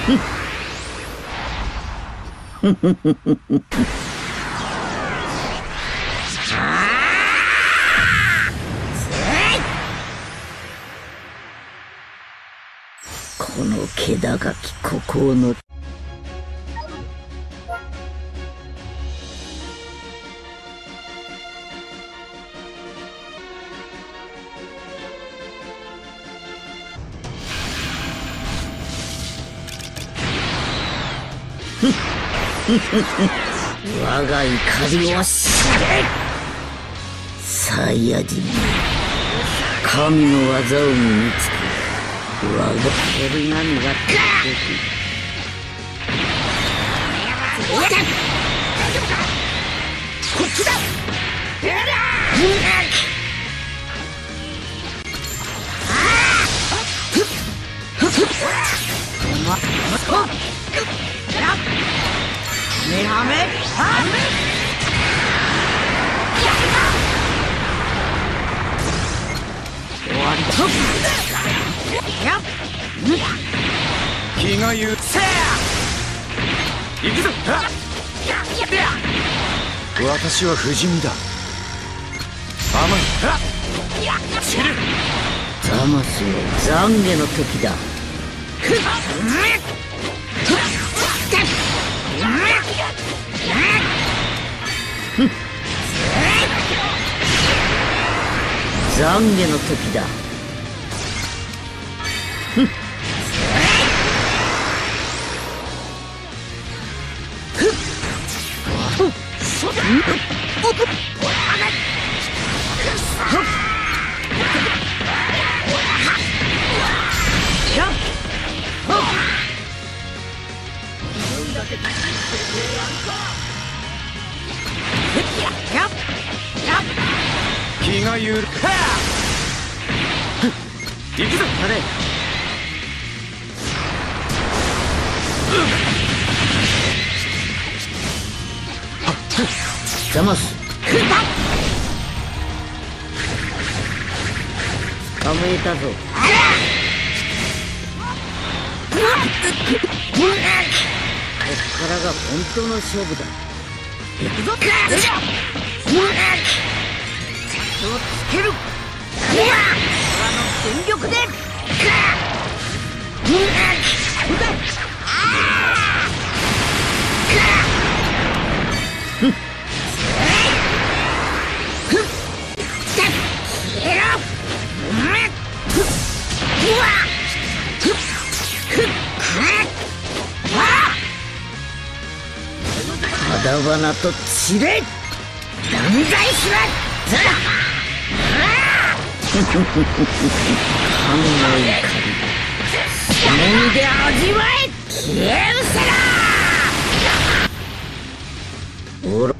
この気高き孤高の我が怒りを知れ。サイヤ人め、神の技を身につけ、我が鳥が苦手。こっちだ。メハメハメ終わりだ。 気が言うせ行くぞ。私は不死身だ。甘い散る。 魂は懺悔の時だ。懺悔の時だ。 気が言う。行くぞ。あれ。 ザマス。捕まえたぞ。こっからが本当の勝負だ。行くぞ。をつける。全力で。肌花と散れ。断罪しろ。神の怒り、その身で味わえ。消え失せろ。おろ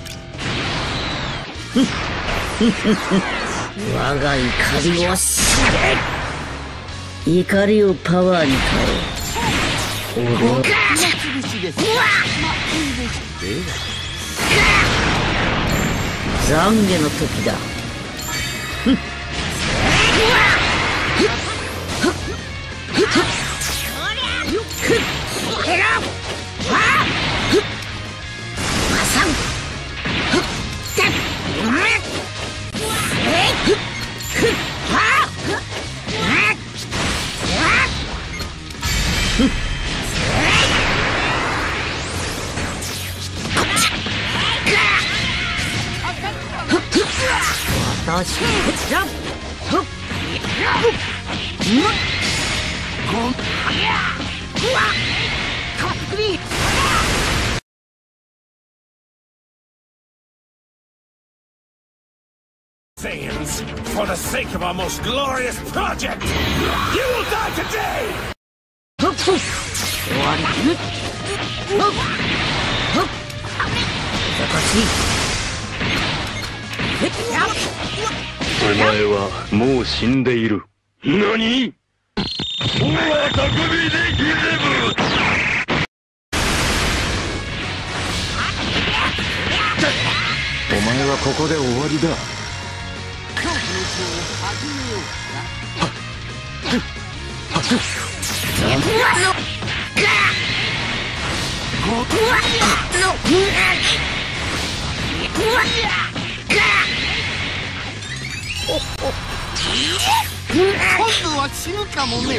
我が怒りを知れ。怒りをパワーに変え。おろ懺悔の時だ。 Saiyans, for the sake of our most glorious project, you will die today! NANI? お前はここで終わりだ。 はっ今度は死ぬかもね。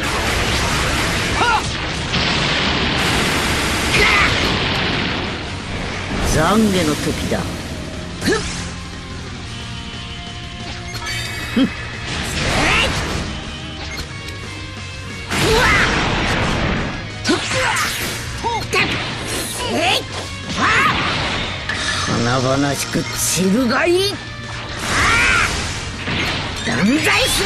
懺悔の時だ。華々しく散るがいい。断罪する。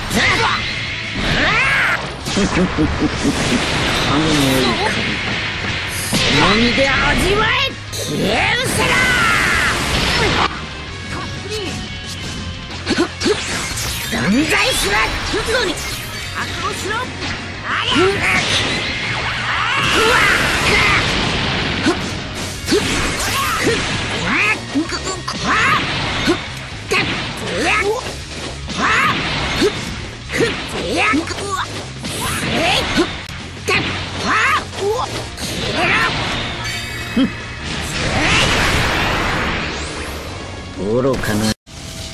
神の怒り、その身で味わえ。消え失せろ。断罪する。のに覚悟しろ。愚かな。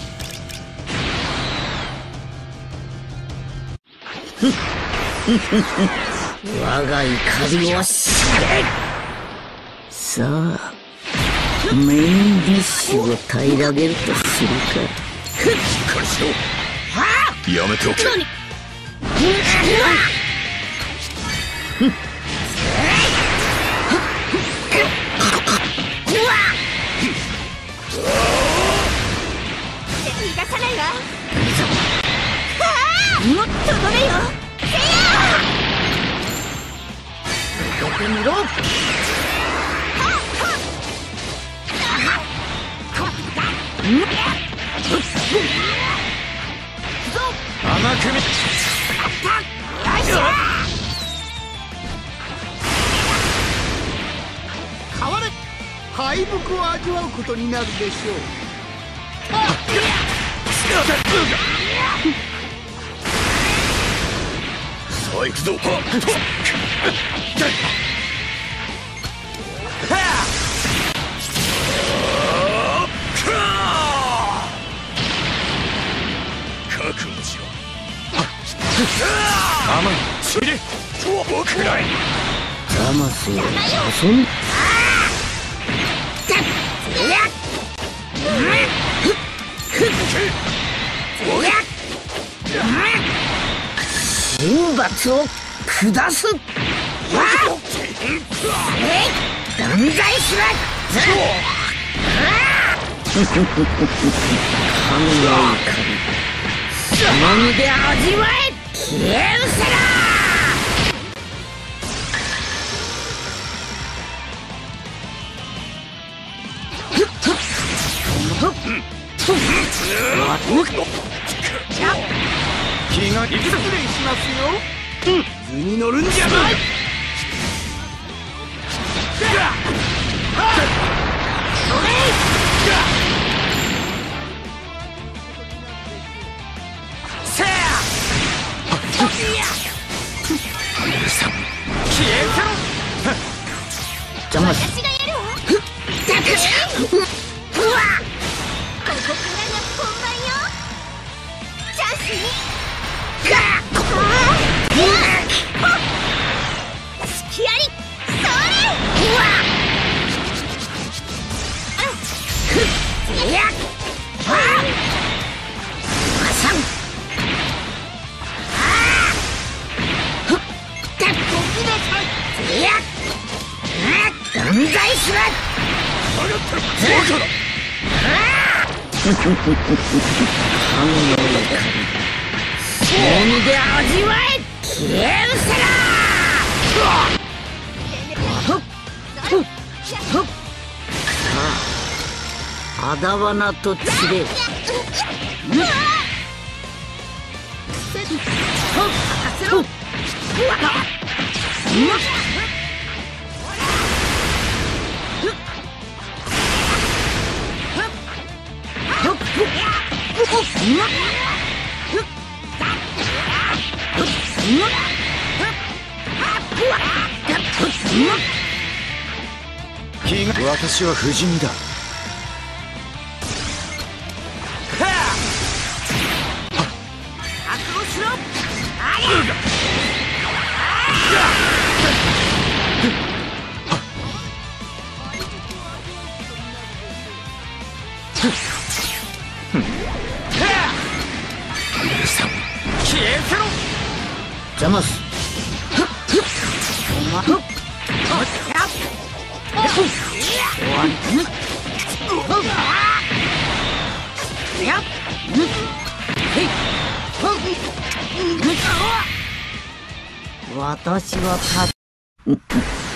我が怒りを知れ。さあ、メインディッシュを平らげるとするか。 しっかりしろ。やめておけ。 逃がさないわ。もっとどれよ。 受けてみろ。 甘く見。 変われ。敗北を味わうことになるでしょう。 さあ行くぞ。覚悟しろ。甘い散れ。僕らへ。 魂を遊ん。神罰を下す。断罪する。神の怒り、その身で味わえ。消え失せろ。 気が失礼しますよ。図に乗るんじゃない。 邪魔し。 私がやるわ。ここからが本番よ。チャンスに。隙あり。それ。 断罪する。神の怒り、その身で味わえ。消え失せろ。あだわなと散れ。 私は不死身だ。 覚悟しろ。 消えせろ。 邪魔す。私は